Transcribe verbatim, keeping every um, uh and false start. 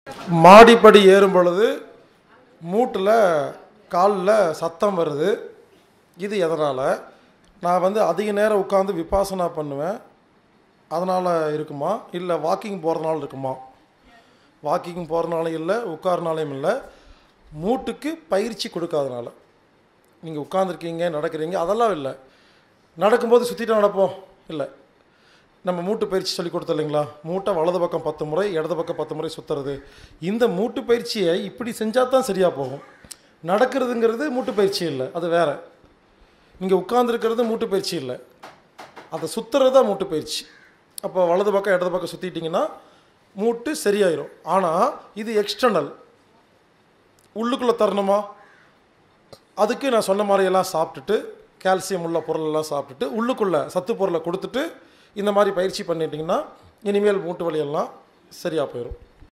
மாடிப்படி ஏறும் பொழுது மூட்டில் காலில் சத்தம் வருது. இது எதனால்? நான் வந்து அதிக நேரம் உட்காந்து விபாசனா பண்ணுவேன், அதனால் இருக்குமா? இல்லை வாக்கிங் போகிறதுனால இருக்குமா? வாக்கிங் போகிறனாலையும் இல்லை, உட்காரனாலையும் இல்லை, மூட்டுக்கு பயிற்சி கொடுக்காதனால. நீங்கள் உட்காந்துருக்கீங்க, நடக்கிறீங்க, அதெல்லாம் இல்லை. நடக்கும்போது சுற்றிட்டு நடப்போம் இல்லை, நம்ம மூட்டு பயிற்சி சொல்லி கொடுத்தோம் இல்லைங்களா? மூட்டை வலது பக்கம் பத்து முறை, இடது பக்கம் பத்து முறை சுற்றுறது. இந்த மூட்டு பயிற்சியை இப்படி செஞ்சால் தான் சரியாக போகும். நடக்கிறதுங்கிறது மூட்டு பயிற்சி இல்லை, அது வேறு. நீங்கள் உட்காந்துருக்கிறது மூட்டு பயிற்சி இல்லை, அதை சுற்றுறது தான் மூட்டு பயிற்சி. அப்போ வலது பக்கம் இடது பக்கம் சுற்றிட்டிங்கன்னா மூட்டு சரியாயிரும். ஆனால் இது எக்ஸ்டர்னல், உள்ளுக்குள்ளே தரணுமா? அதுக்கு நான் சொன்ன மாதிரியெல்லாம் சாப்பிட்டுட்டு, கால்சியம் உள்ள பொருளெல்லாம் சாப்பிட்டுட்டு, உள்ளுக்குள்ளே சத்து பொருளை கொடுத்துட்டு இந்த மாதிரி பயிற்சி பண்ணிட்டிங்கன்னா இனிமேல் மூட்டு வலியெல்லாம் சரியாக போயிடும்.